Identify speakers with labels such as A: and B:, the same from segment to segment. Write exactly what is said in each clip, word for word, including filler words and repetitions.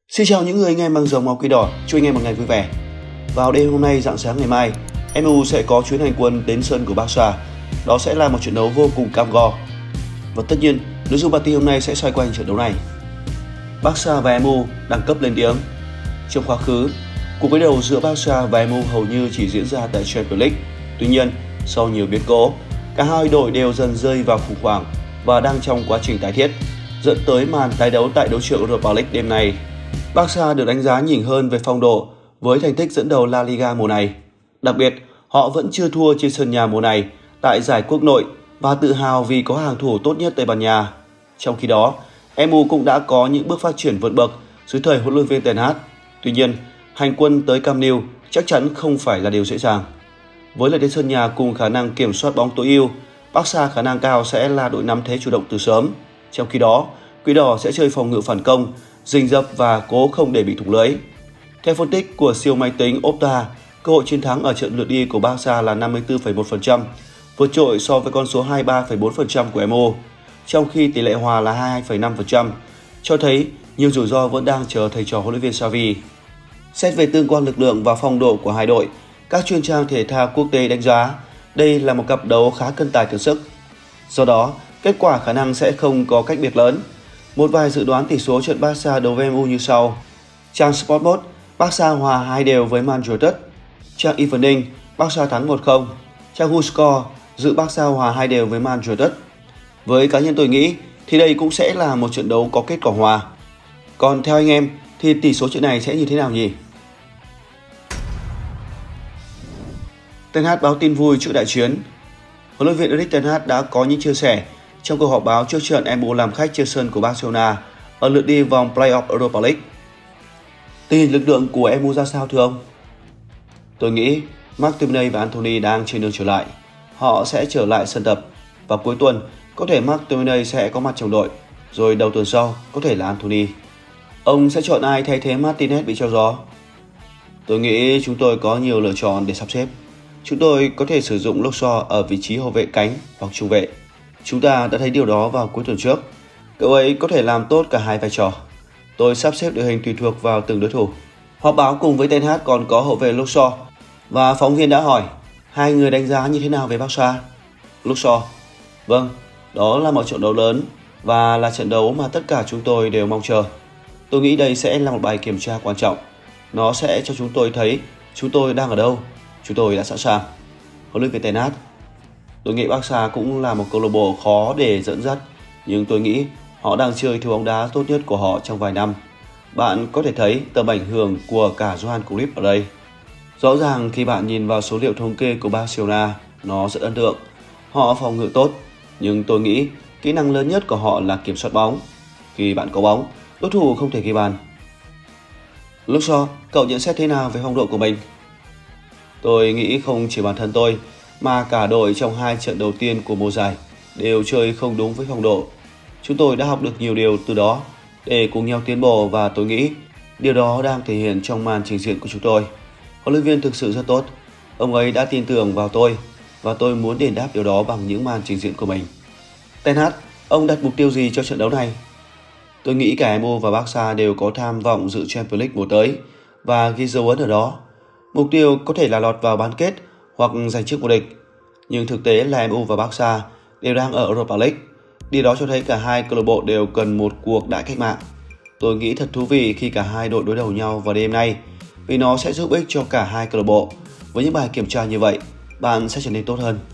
A: Xin chào những người anh em mang dòng máu quỷ đỏ, chúc anh em một ngày vui vẻ. Vào đêm hôm nay, rạng sáng ngày mai, em u sẽ có chuyến hành quân đến sân của Barca. Đó sẽ là một trận đấu vô cùng cam go. Và tất nhiên, nội dung bản tin hôm nay sẽ xoay quanh trận đấu này. Barca và em u đẳng cấp lên tiếng. Trong quá khứ, cuộc đối đầu giữa Barca và em u hầu như chỉ diễn ra tại Champions League. Tuy nhiên, sau nhiều biến cố, cả hai đội đều dần rơi vào khủng hoảng và đang trong quá trình tái thiết, dẫn tới màn tái đấu tại đấu trường Europa League đêm nay. Barca được đánh giá nhỉnh hơn về phong độ với thành tích dẫn đầu La Liga mùa này. Đặc biệt, họ vẫn chưa thua trên sân nhà mùa này tại giải quốc nội và tự hào vì có hàng thủ tốt nhất Tây Ban Nha. Trong khi đó, em u cũng đã có những bước phát triển vượt bậc dưới thời huấn luyện viên Ten Hag. Tuy nhiên, hành quân tới Camp Nou chắc chắn không phải là điều dễ dàng. Với lợi thế sân nhà cùng khả năng kiểm soát bóng tối ưu, Barca khả năng cao sẽ là đội nắm thế chủ động từ sớm. Trong khi đó, Quỷ đỏ sẽ chơi phòng ngự phản công, rình rập và cố không để bị thủng lưới. Theo phân tích của siêu máy tính Opta, cơ hội chiến thắng ở trận lượt đi của Barca là năm mươi tư phẩy một phần trăm, vượt trội so với con số hai mươi ba phẩy bốn phần trăm của em u, trong khi tỷ lệ hòa là hai mươi hai phẩy năm phần trăm, cho thấy nhiều rủi ro vẫn đang chờ thầy trò huấn luyện viên Xavi. Xét về tương quan lực lượng và phong độ của hai đội, các chuyên trang thể thao quốc tế đánh giá đây là một cặp đấu khá cân tài cân sức. Do đó, kết quả khả năng sẽ không có cách biệt lớn. Một vài dự đoán tỷ số trận Barca đấu với em u như sau. Trang Sportmode, Barca hòa hai đều với Man United. Trang Evening, Barca thắng một không. Trang WhoScore dự Barca hòa hai đều với Man United. Với cá nhân tôi nghĩ thì đây cũng sẽ là một trận đấu có kết quả hòa. Còn theo anh em thì tỷ số trận này sẽ như thế nào nhỉ? Ten Hag báo tin vui trước đại chiến. Huấn luyện viên Erik ten Hag đã có những chia sẻ trong cuộc họp báo trước trận em u làm khách trên sân của Barcelona ở lượt đi vòng Play-off Europa League. Tình hình lực lượng của em u ra sao thưa ông? Tôi nghĩ McTominay và Anthony đang trên đường trở lại. Họ sẽ trở lại sân tập và cuối tuần có thể McTominay sẽ có mặt trong đội, rồi đầu tuần sau có thể là Anthony. Ông sẽ chọn ai thay thế Martinez bị treo gió? Tôi nghĩ chúng tôi có nhiều lựa chọn để sắp xếp. Chúng tôi có thể sử dụng Luke Shaw ở vị trí hậu vệ cánh hoặc trung vệ. Chúng ta đã thấy điều đó vào cuối tuần trước. Cậu ấy có thể làm tốt cả hai vai trò. Tôi sắp xếp đội hình tùy thuộc vào từng đối thủ. Họp báo cùng với Ten Hag còn có hậu vệ Luke Shaw. Và phóng viên đã hỏi, hai người đánh giá như thế nào về Barca? Luke Shaw: Vâng, đó là một trận đấu lớn và là trận đấu mà tất cả chúng tôi đều mong chờ. Tôi nghĩ đây sẽ là một bài kiểm tra quan trọng. Nó sẽ cho chúng tôi thấy chúng tôi đang ở đâu. Chúng tôi đã sẵn sàng. Huấn luyện viên Ten Hag: Tôi nghĩ Barca cũng là một câu lạc bộ khó để dẫn dắt, nhưng tôi nghĩ họ đang chơi thứ bóng đá tốt nhất của họ trong vài năm. Bạn có thể thấy tầm ảnh hưởng của cả Johan Cruyff ở đây. Rõ ràng khi bạn nhìn vào số liệu thống kê của Barcelona, nó rất ấn tượng. Họ phòng ngự tốt, nhưng tôi nghĩ kỹ năng lớn nhất của họ là kiểm soát bóng. Khi bạn có bóng, đối thủ không thể ghi bàn. Luke Shaw, cậu nhận xét thế nào về phong độ của mình? Tôi nghĩ không chỉ bản thân tôi, mà cả đội trong hai trận đầu tiên của mùa giải đều chơi không đúng với phong độ. Chúng tôi đã học được nhiều điều từ đó để cùng nhau tiến bộ và tôi nghĩ điều đó đang thể hiện trong màn trình diễn của chúng tôi. Huấn luyện viên thực sự rất tốt. Ông ấy đã tin tưởng vào tôi và tôi muốn đền đáp điều đó bằng những màn trình diễn của mình. Ten Hag, ông đặt mục tiêu gì cho trận đấu này? Tôi nghĩ cả em u và Barca đều có tham vọng dự Champions League mùa tới và ghi dấu ấn ở đó. Mục tiêu có thể là lọt vào bán kết hoặc giành chức vô địch. Nhưng thực tế là em u và Barca đều đang ở Europa League. Điều đó cho thấy cả hai câu lạc bộ đều cần một cuộc đại cách mạng. Tôi nghĩ thật thú vị khi cả hai đội đối đầu nhau vào đêm nay, vì nó sẽ giúp ích cho cả hai câu lạc bộ. Với những bài kiểm tra như vậy, bạn sẽ trở nên tốt hơn.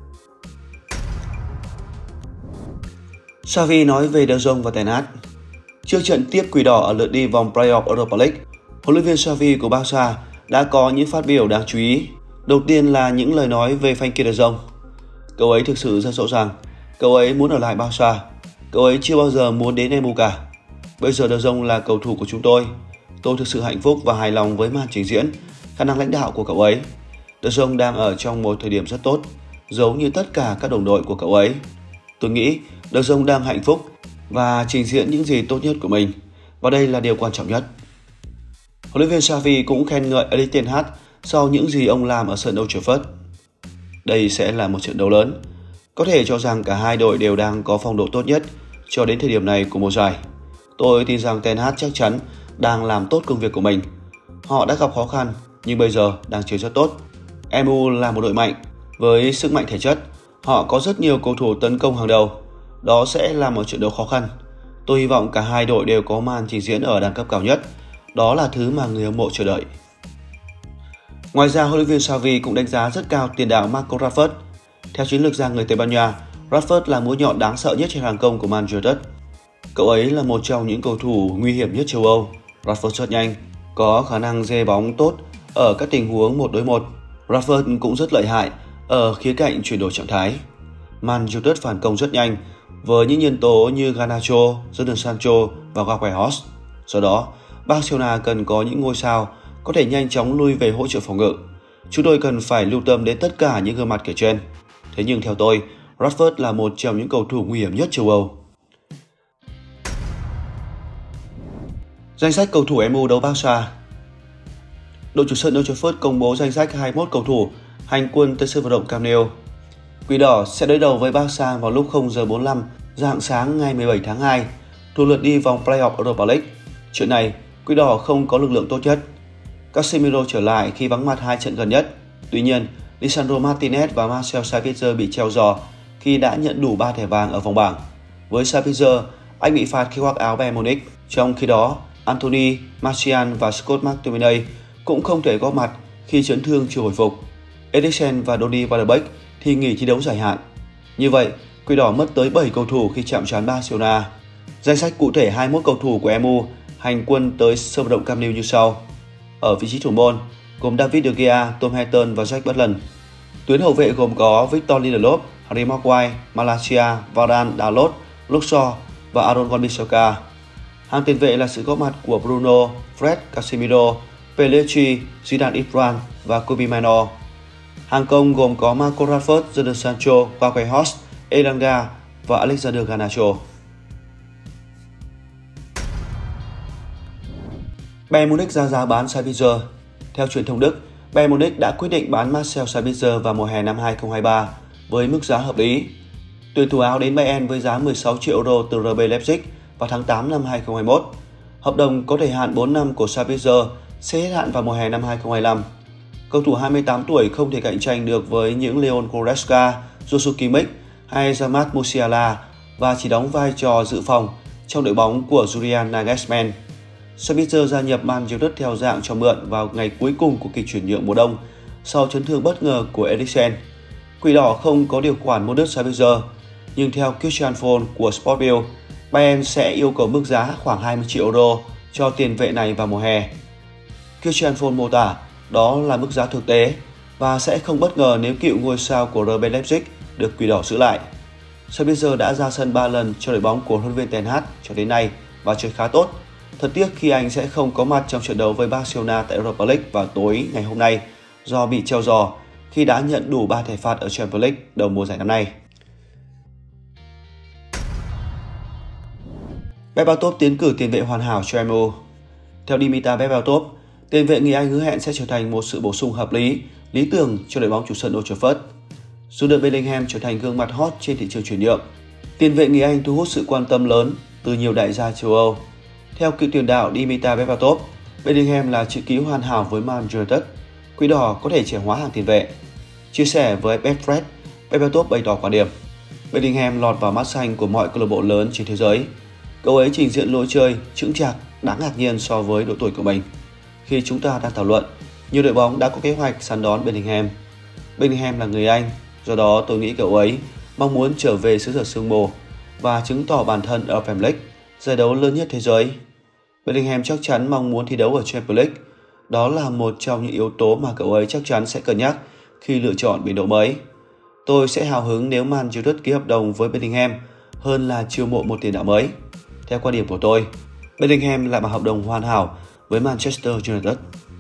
A: Xavi nói về De Jong và Ten Hag. Trước trận tiếp Quỷ đỏ ở lượt đi vòng Play-off Europa League, huấn luyện viên Xavi của Barca đã có những phát biểu đáng chú ý. Đầu tiên là những lời nói về Frenkie De Jong. Cậu ấy thực sự rất rõ ràng. Cậu ấy muốn ở lại Barca. Cậu ấy chưa bao giờ muốn đến em u cả. Bây giờ De Jong là cầu thủ của chúng tôi. Tôi thực sự hạnh phúc và hài lòng với màn trình diễn, khả năng lãnh đạo của cậu ấy. De Jong đang ở trong một thời điểm rất tốt, giống như tất cả các đồng đội của cậu ấy. Tôi nghĩ De Jong đang hạnh phúc và trình diễn những gì tốt nhất của mình. Và đây là điều quan trọng nhất. Huấn luyện viên Xavi cũng khen ngợi Erik ten Hag sau những gì ông làm ở sân Old Trafford. Đây sẽ là một trận đấu lớn. Có thể cho rằng cả hai đội đều đang có phong độ tốt nhất cho đến thời điểm này của mùa giải. Tôi tin rằng Ten Hag chắc chắn đang làm tốt công việc của mình. Họ đã gặp khó khăn nhưng bây giờ đang chơi rất tốt. em u là một đội mạnh với sức mạnh thể chất. Họ có rất nhiều cầu thủ tấn công hàng đầu. Đó sẽ là một trận đấu khó khăn. Tôi hy vọng cả hai đội đều có màn trình diễn ở đẳng cấp cao nhất. Đó là thứ mà người hâm mộ chờ đợi. Ngoài ra, huấn luyện viên Xavi cũng đánh giá rất cao tiền đạo Marcus Rashford. Theo chiến lược gia người Tây Ban Nha, Rashford là mũi nhọn đáng sợ nhất trên hàng công của Man United. Cậu ấy là một trong những cầu thủ nguy hiểm nhất châu Âu. Rashford rất nhanh, có khả năng dê bóng tốt ở các tình huống một đối một. Rashford cũng rất lợi hại ở khía cạnh chuyển đổi trạng thái. Man United phản công rất nhanh với những nhân tố như Garnacho, Jadon Sancho và Gabriel Jesus. Do đó, Barcelona cần có những ngôi sao có thể nhanh chóng lui về hỗ trợ phòng ngự. Chúng tôi cần phải lưu tâm đến tất cả những gương mặt kể trên. Thế nhưng theo tôi, Rashford là một trong những cầu thủ nguy hiểm nhất châu Âu. Danh sách cầu thủ em u đấu Barca. Đội chủ sân Old Trafford công bố danh sách hai mươi mốt cầu thủ hành quân tới sân vận động Camp Nou. Quỷ đỏ sẽ đối đầu với Barca vào lúc không giờ bốn mươi lăm rạng sáng ngày mười bảy tháng hai, thuộc lượt đi vòng Play-off Europa League. Chuyện này, Quỷ đỏ không có lực lượng tốt nhất. Casemiro trở lại khi vắng mặt hai trận gần nhất. Tuy nhiên, Lisandro Martinez và Marcel Sabitzer bị treo giò khi đã nhận đủ ba thẻ vàng ở vòng bảng. Với Sabitzer, anh bị phạt khi khoác áo Bayern Munich. Trong khi đó, Anthony, Martial và Scott McTominay cũng không thể góp mặt khi chấn thương chưa hồi phục. Eriksen và Donny van de Beek thì nghỉ thi đấu dài hạn. Như vậy, Quỷ đỏ mất tới bảy cầu thủ khi chạm trán Barcelona. Danh sách cụ thể hai mươi mốt cầu thủ của em u hành quân tới sân vận động Camp Nou như sau. Ở vị trí thủ môn gồm David De Gea, Tom Heaton và Jack Butland. Tuyến hậu vệ gồm có Victor Lindelof, Harry Maguire, Malacia, Varane, Dalot, Luke Shaw và Aaron Wan-Bissaka. Hàng tiền vệ là sự góp mặt của Bruno, Fred, Casemiro, Pellegrini, Zidane Izquierdo và Kobbie Mainoo. Hàng công gồm có Marcus Rashford, Jadon Sancho, Gabriel Jesus, Elanga và Alexander Garnacho. Bayern Munich ra giá bán Sabitzer. Theo truyền thông Đức, Bayern Munich đã quyết định bán Marcel Sabitzer vào mùa hè năm hai không hai ba với mức giá hợp lý. Tuyển thủ Áo đến Bayern với giá mười sáu triệu euro từ rờ bê Leipzig vào tháng tám năm hai không hai mốt. Hợp đồng có thời hạn bốn năm của Sabitzer sẽ hết hạn vào mùa hè năm hai không hai lăm. Cầu thủ hai mươi tám tuổi không thể cạnh tranh được với những Leon Goretzka, Joshua Kimmich hay Jamal Musiala và chỉ đóng vai trò dự phòng trong đội bóng của Julian Nagelsmann. Sabitzer gia nhập Man United theo dạng cho mượn vào ngày cuối cùng của kỳ chuyển nhượng mùa đông sau chấn thương bất ngờ của Eriksen. Quỷ đỏ không có điều khoản mua đứt Sabitzer, nhưng theo Christian Fall của Sportbill, Bayern sẽ yêu cầu mức giá khoảng hai mươi triệu euro cho tiền vệ này vào mùa hè. Christian Fall mô tả đó là mức giá thực tế và sẽ không bất ngờ nếu cựu ngôi sao của rờ bê Leipzig được Quỷ đỏ giữ lại. Sabitzer đã ra sân ba lần cho đội bóng của huấn luyện viên Ten Hag cho đến nay và chơi khá tốt. Thật tiếc khi anh sẽ không có mặt trong trận đấu với Barcelona tại Europa League vào tối ngày hôm nay do bị treo giò khi đã nhận đủ ba thẻ phạt ở Champions League đầu mùa giải năm nay. Berbatov tiến cử tiền vệ hoàn hảo cho em u. Theo Dimitar Berbatov, tiền vệ người Anh hứa hẹn sẽ trở thành một sự bổ sung hợp lý, lý tưởng cho đội bóng chủ sân Old Trafford. Jude Bellingham trở thành gương mặt hot trên thị trường chuyển nhượng. Tiền vệ người Anh thu hút sự quan tâm lớn từ nhiều đại gia châu Âu. Theo cựu tiền đạo Dimitar Berbatov, Bellingham là chữ ký hoàn hảo với Man United. Quỷ đỏ có thể trẻ hóa hàng tiền vệ. Chia sẻ với Betfred, Berbatov bày tỏ quan điểm: Bellingham lọt vào mắt xanh của mọi câu lạc bộ lớn trên thế giới. Cậu ấy trình diễn lối chơi chững chạc, đáng ngạc nhiên so với độ tuổi của mình. Khi chúng ta đang thảo luận, nhiều đội bóng đã có kế hoạch săn đón Bellingham. Bellingham là người Anh, do đó tôi nghĩ cậu ấy mong muốn trở về xứ sở sương mù và chứng tỏ bản thân ở Premier League, giải đấu lớn nhất thế giới. Bellingham chắc chắn mong muốn thi đấu ở Champions League. Đó là một trong những yếu tố mà cậu ấy chắc chắn sẽ cân nhắc khi lựa chọn biên độ mới. Tôi sẽ hào hứng nếu Man United ký hợp đồng với Bellingham hơn là chiêu mộ một tiền đạo mới. Theo quan điểm của tôi, Bellingham là một hợp đồng hoàn hảo với Manchester United.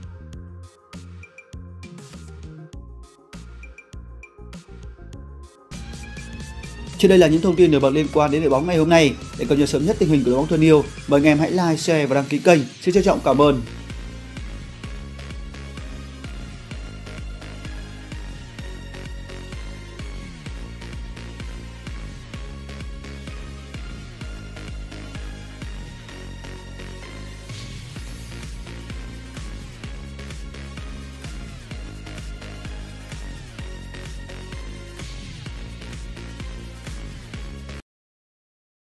A: Trên đây là những thông tin nổi bật liên quan đến đội bóng ngày hôm nay. Để cập nhật sớm nhất tình hình của đội bóng thân yêu, mời anh em hãy like, share và đăng ký kênh. Xin trân trọng cảm ơn.